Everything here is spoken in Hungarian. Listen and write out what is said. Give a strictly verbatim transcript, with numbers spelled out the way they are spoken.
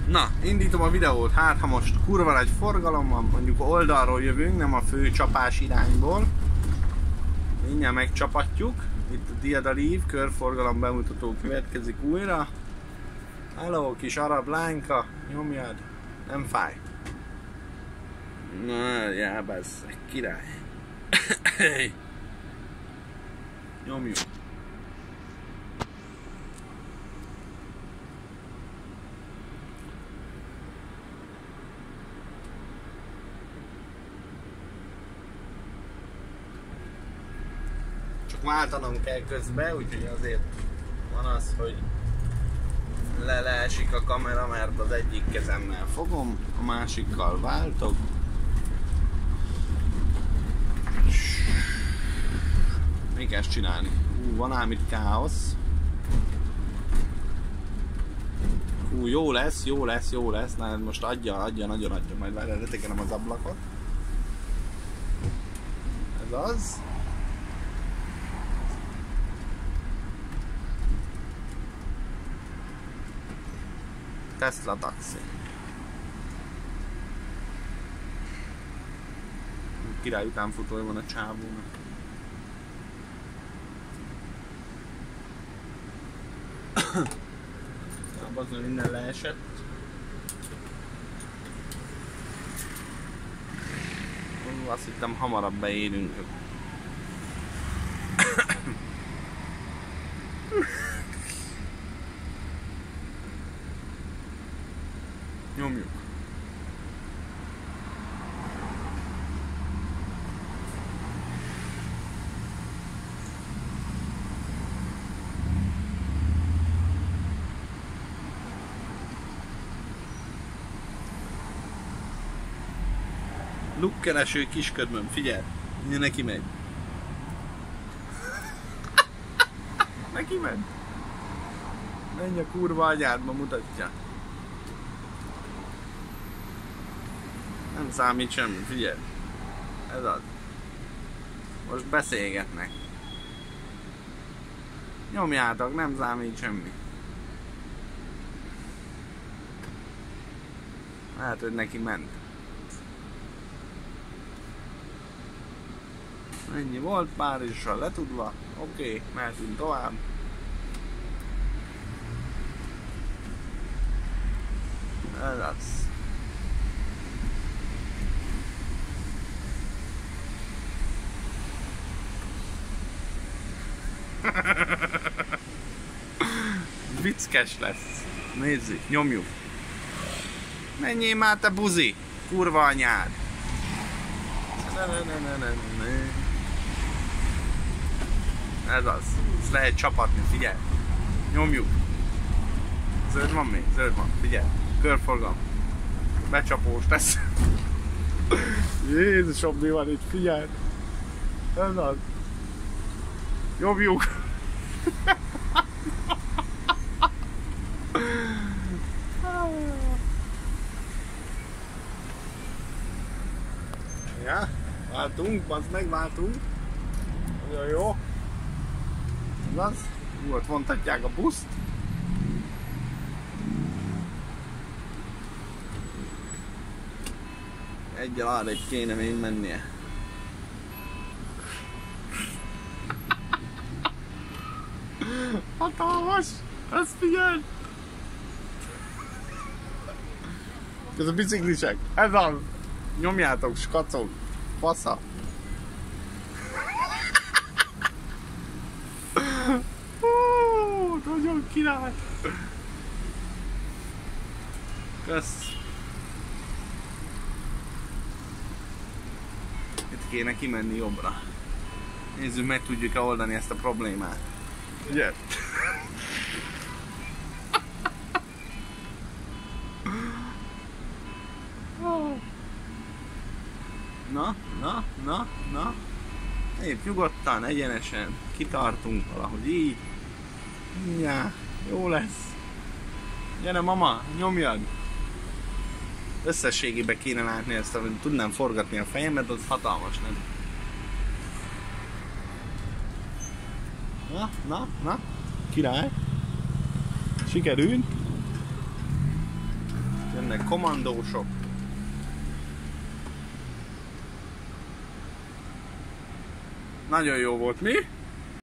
Na, indítom a videót, hát ha most kurva nagy forgalom van, mondjuk oldalról jövünk, nem a fő csapás irányból. Mindjárt megcsapatjuk. Itt a Diadalív körforgalom bemutató következik újra. Hello, kis arab lányka, nyomjad, nem fáj. Na, já, basszeg, király. Nyomjuk. Csak váltanom kell közben, úgyhogy azért van az, hogy le leesik a kamera, mert az egyik kezemmel fogom, a másikkal váltok. Mi kell csinálni? Hú, van ám itt káosz. Hú, jó lesz, jó lesz, jó lesz. Na, most adja, adja, nagyon adja. Majd várjál, letekerem az ablakot. Ez az. Tesla taxi. Király utánfutója van a csávónak. Bazdmeg minden leesett. Ó, azt hittem hamarabb beérünk. Nyomjuk. Lukkereső kisködmöm, figyelj! Neki megy. Neki megy. Menj a kurva agyádba, mutatja. Nem számít semmi, figyelj. Ez az. Most beszélgetnek. Nyomjátok, nem számít semmi. Lehet, hogy neki ment. Ennyi volt, Párizsra letudva. Oké, okay, mehetünk tovább. Ez az. Vicces lesz. Nézzük, nyomjuk. Menjél már, te buzi! Kurva anyád! Ne, ne, ne, ne, ne, ne. Ez az. Ezt lehet csapatni, figyelj. Nyomjuk. Zöld van még? Zöld van. Figyelj. Körforgalom. Becsapós lesz. Jézusom, mi van itt? Figyelj. Ez az. Nyomjuk. Ja, váltunk, bazd meg, váltunk. Nagyon jó. Ez az. Hú, ott vontatják a buszt. Egyel arrébb kéne még mennie. Hatalmas! Ezt figyelj! Ez a biciklisek. Ez az! Nyomjátok, skacok! Fasza! Hú, nagyon király! Kösz! Itt kéne kimenni jobbra. Nézzük, meg tudjuk-e oldani ezt a problémát. Ugye? Na, na, na, na. Épp nyugodtan, egyenesen, kitartunk valahogy így. Ja, jó lesz. Gyere mama, nyomjad. Összességében kéne látni ezt, hogy tudnám forgatni a fejemet, az hatalmas, nem? Na, na, na. Király. Sikerült. jönnek kommandósok. Nagyon jó volt, mi?